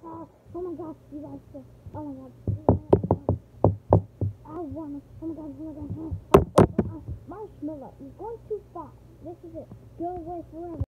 Oh my gosh, you guys still. Oh my god. I want to. Oh my god, oh my god. Marshmallow, you're going too fast. This is it. Go away forever.